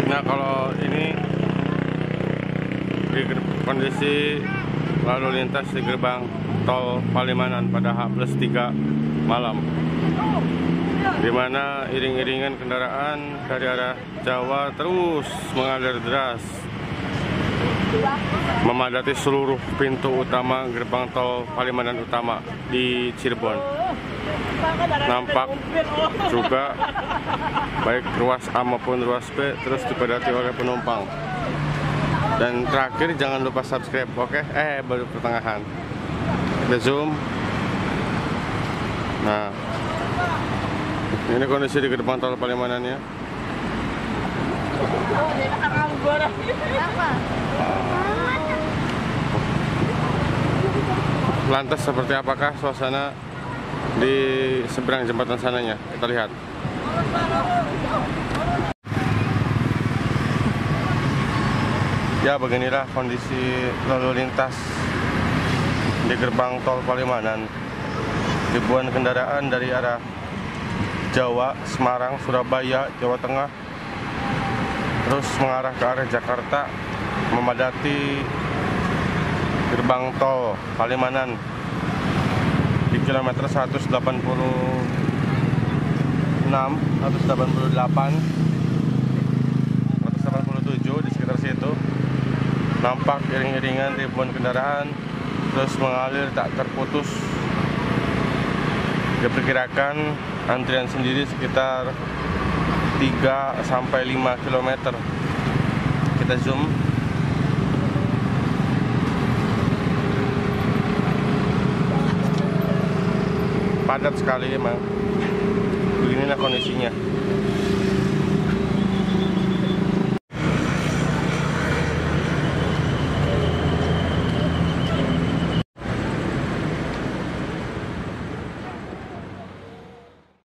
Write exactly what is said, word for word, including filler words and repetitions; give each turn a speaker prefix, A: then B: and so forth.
A: Nah, kalau ini di kondisi lalu lintas di gerbang tol Palimanan pada H plus tiga malam, di mana iring-iringan kendaraan dari arah Jawa terus mengalir deras memadati seluruh pintu utama gerbang tol Palimanan utama di Cirebon. Nampak juga baik ruas A maupun ruas B terus dipadati oleh penumpang. Dan terakhir jangan lupa subscribe, oke? Okay? Eh baru pertengahan. Kita zoom. Nah, ini kondisi di gerbang tol Palimanannya. Lantas seperti apakah suasana di seberang jembatan sananya? Kita lihat. Ya, beginilah kondisi lalu lintas di gerbang tol Palimanan. Ribuan kendaraan dari arah Jawa, Semarang, Surabaya, Jawa Tengah terus mengarah ke arah Jakarta memadati gerbang tol Palimanan di kilometer seratus delapan puluh enam, seratus delapan puluh delapan, seratus delapan puluh tujuh, di sekitar situ. Nampak iring-iringan ribuan kendaraan terus mengalir tak terputus. Diperkirakan antrian sendiri sekitar tiga sampai lima kilometer. Kita zoom. Padat sekali emang. Beginilah kondisinya.